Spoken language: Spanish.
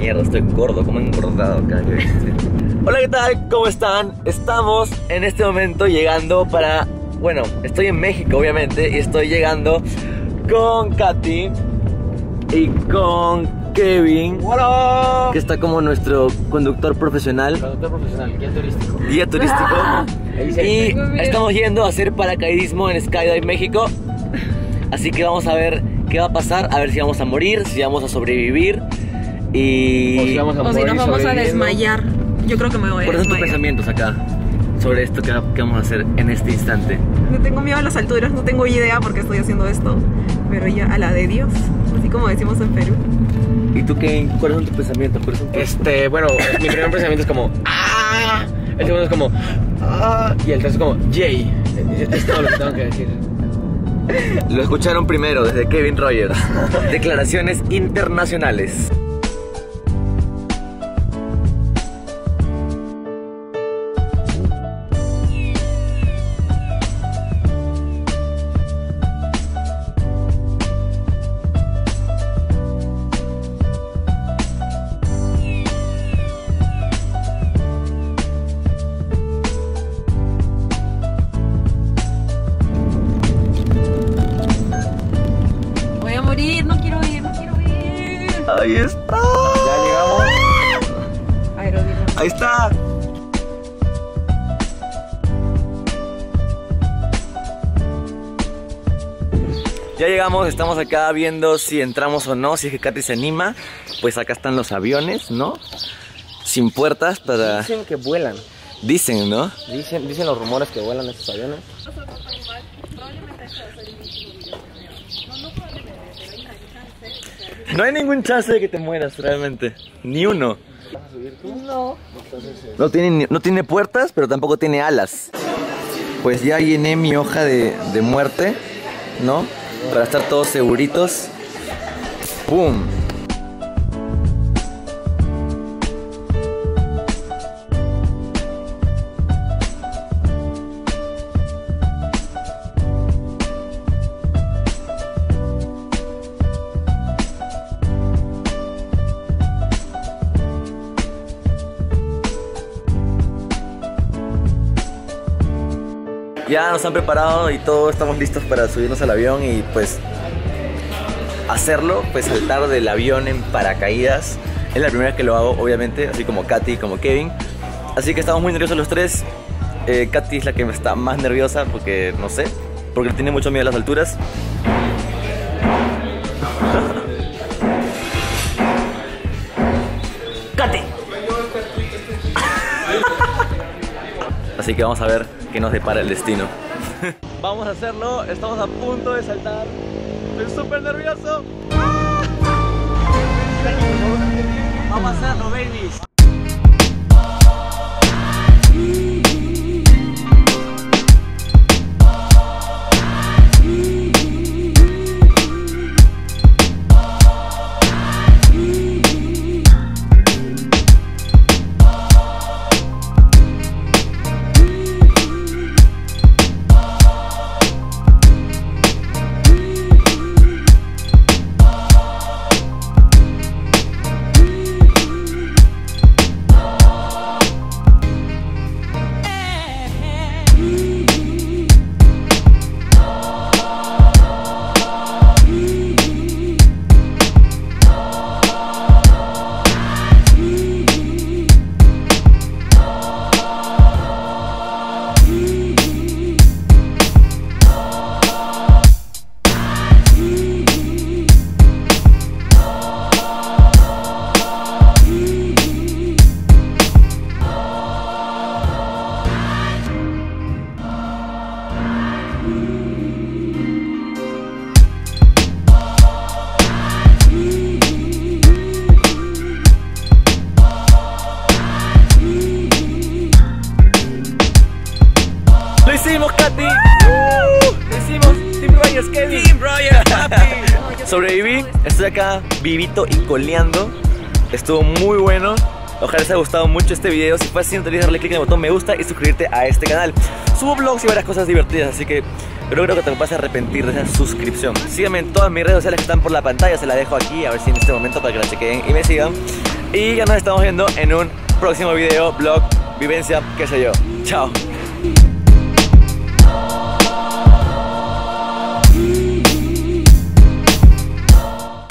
mierda, estoy gordo, como engordado acá. Hola, ¿qué tal? ¿Cómo están? Estamos en este momento llegando para... Bueno, estoy en México, obviamente, y estoy llegando con Katy y con Kevin. ¡Hola! Que está como nuestro conductor profesional. Conductor profesional, guía turístico. Guía turístico. Y estamos yendo a hacer paracaidismo en Skydive México. Así que vamos a ver qué va a pasar, a ver si vamos a morir, si vamos a sobrevivir y... O si vamos a o si nos vamos a desmayar. Yo creo que me voy a ¿Cuáles son tus desmayar. pensamientos acá sobre esto que vamos a hacer en este instante? No tengo miedo a las alturas, no tengo idea por qué estoy haciendo esto. Pero ya a la de Dios, así como decimos en Perú. ¿Y tú, Kevin, cuáles son tus pensamientos? ¿Cuáles son tus... Bueno, mi primer pensamiento es como ¡ah! El segundo es como ¡ah! Y el tercero es como ¡yay! Es todo lo que tengo que decir. Lo escucharon primero desde Kevin Rogers. Declaraciones internacionales. Voy a morir, no quiero ir, no quiero ir. Ahí está. Ya llegamos. Aerodinámica. Ahí está. Ya llegamos, estamos acá viendo si entramos o no, si es que Katy se anima. Pues acá están los aviones, ¿no? Sin puertas para... Dicen que vuelan. Dicen, ¿no? Dicen los rumores que vuelan estos aviones. No hay ningún chance de que te mueras realmente. Ni uno. No tiene puertas, pero tampoco tiene alas. Pues ya llené mi hoja de muerte, ¿no? Para estar todos seguritos. ¡Pum! Ya nos han preparado y todos estamos listos para subirnos al avión y pues hacerlo, pues saltar del avión en paracaídas. Es la primera vez que lo hago, obviamente, así como Katy, como Kevin. Así que estamos muy nerviosos los tres. Katy es la que está más nerviosa porque, no sé, porque tiene mucho miedo a las alturas. ¡Katy! Así que vamos a ver qué nos depara el destino. Vamos a hacerlo, estamos a punto de saltar. Estoy súper nervioso. Vamos a hacerlo, babies. ¡Lo hicimos, Katy! ¡Lo hicimos! ¡Team Rogers, Kevin! ¡Team Rogers, papi! Sobreviví, estoy acá vivito y coleando. Estuvo muy bueno. Ojalá les haya gustado mucho este video. Si fue así, no te olvides darle click en el botón me gusta y suscribirte a este canal. Subo vlogs y varias cosas divertidas, así que pero creo que te vas a arrepentir de esa suscripción. Síganme en todas mis redes sociales que están por la pantalla, se las dejo aquí, a ver si en este momento para que la chequen y me sigan. Y ya nos estamos viendo en un próximo video, vlog, vivencia, qué sé yo. Chao.